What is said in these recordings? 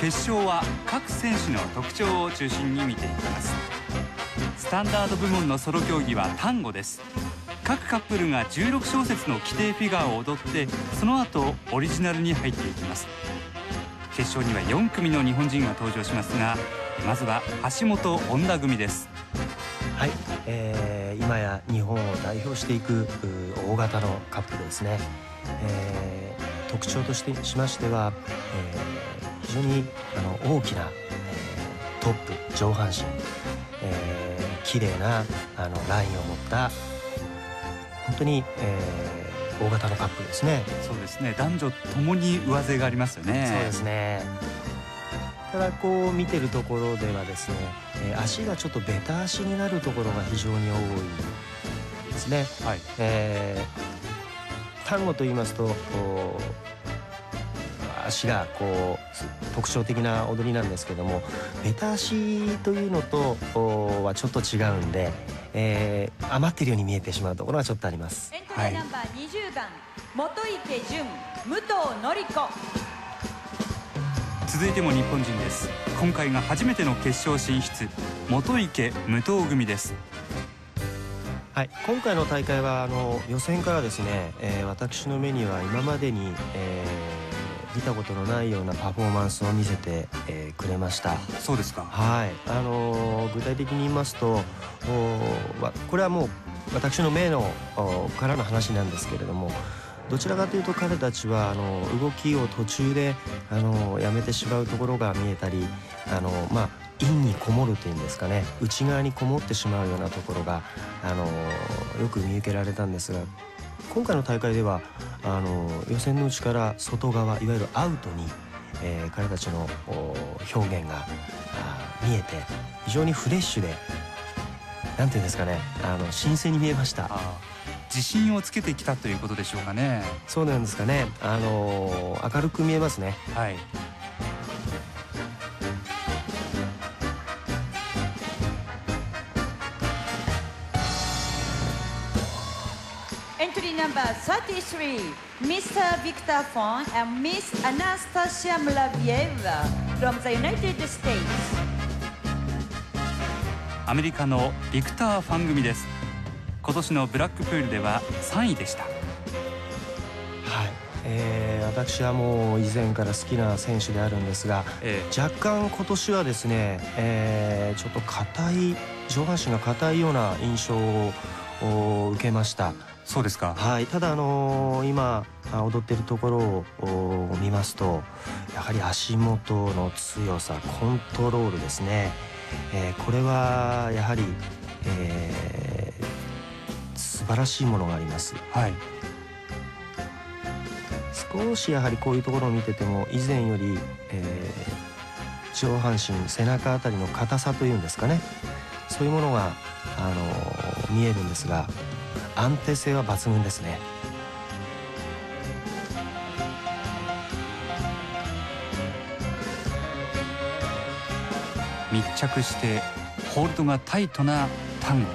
決勝は各選手の特徴を中心に見ていきます。スタンダード部門のソロ競技はタンゴです。各カップルが16小節の規定フィガーを踊って、その後オリジナルに入っていきます。決勝には4組の日本人が登場しますが、まずは橋本恩田組です。 はい、今や日本を代表していく大型のカップルですね。特徴としてしましては、非常に大きな、トップ上半身、綺麗なラインを持った本当に、大型のカップルですね。 そうですね、男女ともに上背がありますよね。 そうですね。ただこう見てるところではですね、足がちょっとベタ足になるところが非常に多いですね。 はい。 タンゴと言いますと足がこう特徴的な踊りなんですけども、ベタ足というのとはちょっと違うんで、余ってるように見えてしまうところがちょっとあります。 エントリーナンバー20番、本池純、武藤典子。 続いても日本人です。今回が初めての決勝進出、本池武藤組です。 はい、今回の大会は予選からですね、私の目には今までに、見たことのないようなパフォーマンスを見せて、くれました。 そうですか。 はい、具体的に言いますと、これはもう私の目のからの話なんですけれども、どちらかというと彼たちは動きを途中でやめてしまうところが見えたり、陰にこもるというんですかね、内側にこもってしまうようなところがよく見受けられたんですが、今回の大会では予選のうちから外側、いわゆるアウトに、彼たちの表現が見えて、非常にフレッシュで、なんていうんですかね、新鮮に見えました。 自信をつけてきたということでしょうかね。 そうなんですかね。明るく見えますね。 はい。 Entry number 33, Mr. Victor Fong and Miss Anastasia Mlaviev from the United States. アメリカのビクター・ファン組です。今年のブラックプールでは3位でした。 はい、私はもう以前から好きな選手であるんですが、若干今年はですね、ちょっと硬い、上半身が硬いような印象を受けました。 そうですか。 はい、ただ今踊っているところを見ますと、やはり足元の強さ、コントロールですね。これはやはり、素晴らしいものがあります。 はい。 少しやはりこういうところを見てても、以前より、上半身、背中あたりの硬さというんですかね、そういうものが見えるんですが、安定性は抜群ですね。 密着してホールドがタイトなタンゴ。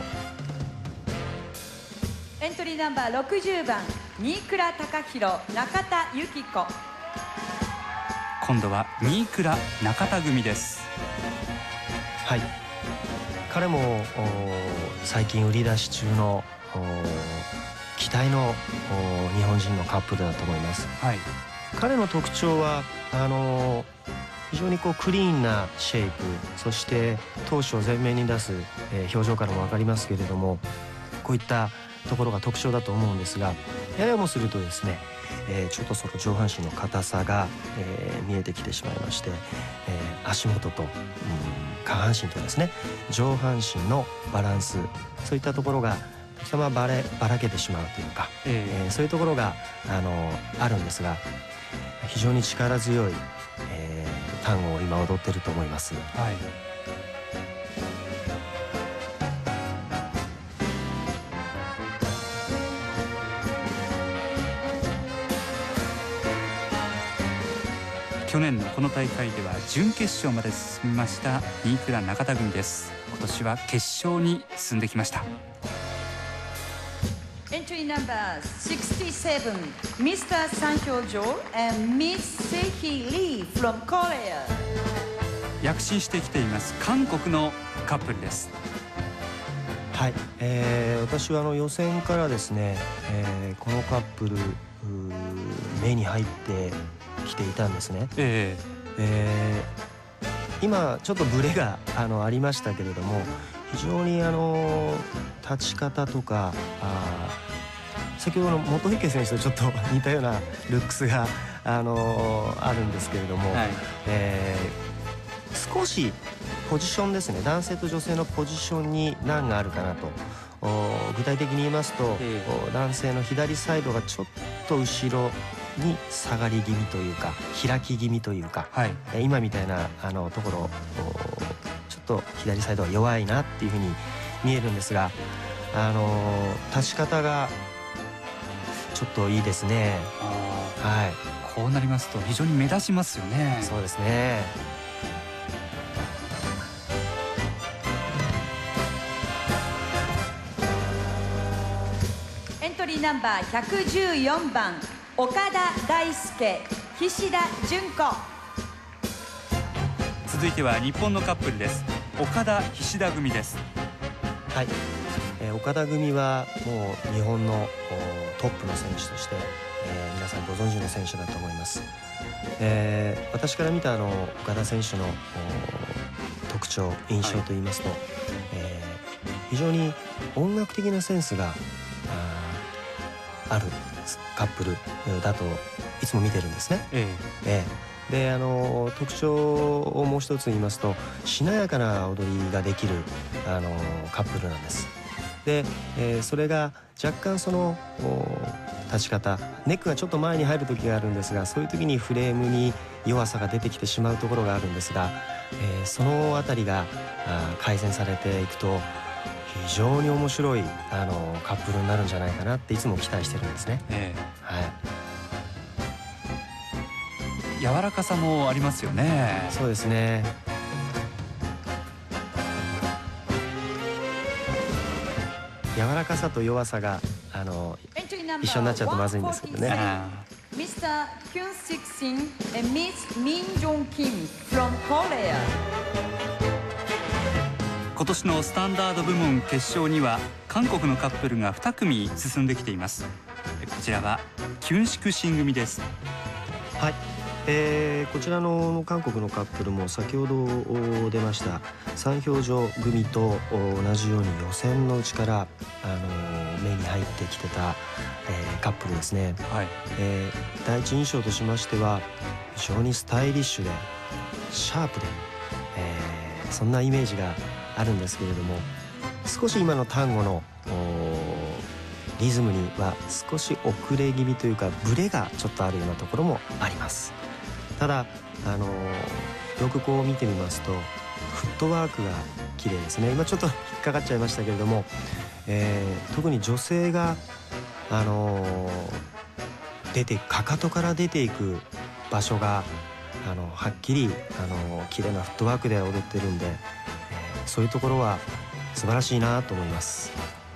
エントリーナンバー60番、新倉貴弘、中田由紀子。 今度は新倉中田組です。 はい、彼も最近売り出し中の期待の日本人のカップルだと思います。 はい。 彼の特徴は非常にこうクリーンなシェイプ、そして闘志を前面に出す、表情からも分かりますけれども、こういったところが特徴だと思うんですが、ややもするとですね、ちょっとその上半身の硬さが、見えてきてしまいまして、足元と、下半身とですね、上半身のバランス、そういったところが時たまばらけてしまうというか、そういうところがあるんですが、非常に力強い、タンゴを今踊ってると思います。 はい。去年のこの大会では準決勝まで進みました新倉中田組です。今年は決勝に進んできました。 エン Entry number 67, Mr. Sang Hyo-jo and Miss Se-hee Lee from Korea. 躍進してきています韓国のカップルです。 はい、私は予選からですね、このカップル目に入ってきていたんですね。今ちょっとブレがありましたけれども、非常に立ち方とか先ほどの元池選手とちょっと似たようなルックスがあるんですけれども、はい、少しポジションですね、男性と女性のポジションに難があるかなと。具体的に言いますと、男性の左サイドがちょっと後ろに下がり気味というか開き気味というか、はい、今みたいなところちょっと左サイドは弱いなっていうふうに見えるんですが、立ち方がちょっといいですね。はい、 こうなりますと非常に目立ちますよね。 そうですね。 エントリーナンバー114番岡田大輔、菱田純子。 続いては日本のカップルです。岡田菱田組です。 はい、岡田組はもう日本のトップの選手として、皆さんご存知の選手だと思います。私から見た岡田選手の特徴、印象といいますと、非常に音楽的なセンスがあるカップルだといつも見てるんですね。で特徴をもう一つ言いますと、しなやかな踊りができるカップルなんです。で、それが若干その立ち方、ネックがちょっと前に入る時があるんですが、そういう時にフレームに弱さが出てきてしまうところがあるんですが、そのあたりが改善されていくと非常に面白いカップルになるんじゃないかなっていつも期待してるんですね。はい、 柔らかさもありますよね。 そうですね。柔らかさと弱さが一緒になっちゃうとまずいんですけどね。 Mr. Hyun Sik Shin and Miss Min Jong Kim from Korea。 今年のスタンダード部門決勝には韓国のカップルが2組進んできています。こちらはキュンシクシン組です。 はい、こちらの韓国のカップルも先ほど出ましたサンヒョウジョ組と同じように予選のうちから目に入ってきてた、カップルですね。はい、第一印象としましては非常にスタイリッシュでシャープで、そんなイメージがあるんですけれども、少し今のタンゴのリズムには少し遅れ気味というかブレがちょっとあるようなところもあります。ただよくこう見てみますとフットワークが綺麗ですね。今ちょっと引っかかっちゃいましたけれども、特に女性がかかとから出ていく場所がはっきり綺麗なフットワークで踊ってるんで、そういうところは素晴らしいなと思います。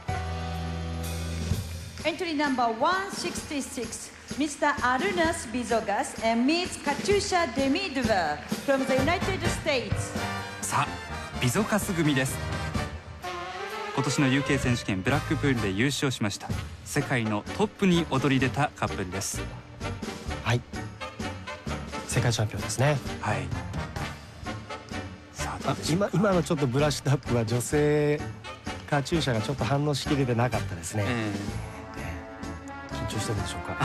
Entry number 166, Mr. Arunas Bizogas and Miss Katusha Demidova from the United States。 さあ、ビゾカス組です。今年の UK 選手権ブラックプールで優勝しました。世界のトップに躍り出たカップルです。 はい、世界チャンピオンですね。 はい、 今のちょっとブラッシュアップは女性カチューシャがちょっと反応しきれてなかったですね。緊張してるでしょうか。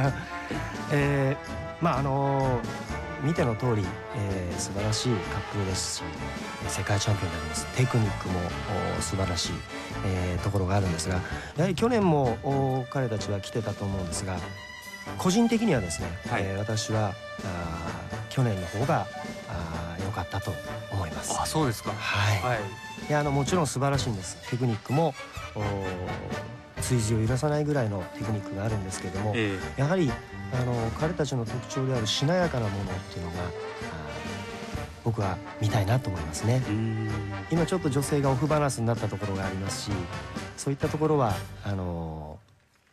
見ての通り、素晴らしいカップルですし世界チャンピオンになります。テクニックも素晴らしい、ところがあるんですが、やはり去年も彼たちは来てたと思うんですが、個人的にはですね、はい、私は去年の方が良かったと思います。 あ、そうですか。 はい、はい、いやもちろん素晴らしいんです。テクニックも追随を揺らさないぐらいのテクニックがあるんですけども、やはり彼たちの特徴であるしなやかなものっていうのが僕は見たいなと思いますね。今ちょっと女性がオフバランスになったところがありますし、そういったところは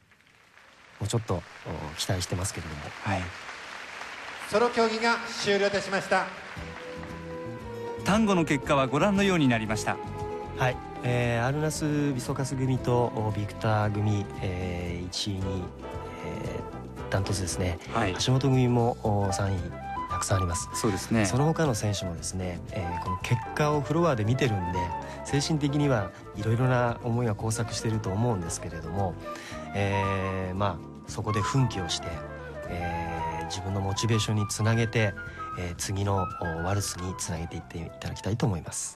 うちょっと期待してますけれども。 はい、 ソロ競技が終了いたしました。 タンゴの結果はご覧のようになりました。 はい、アルナス・ビソカス組とビクター組、1位に、ダントツですね、 はい、 橋本組も3位たくさんあります。 そうですね。 その他の選手もですね、この結果をフロアで見てるんで精神的にはいろいろな思いが交錯していると思うんですけれども、まあそこで奮起をして、自分のモチベーションにつなげて、次のワルツにつなげていっていただきたいと思います。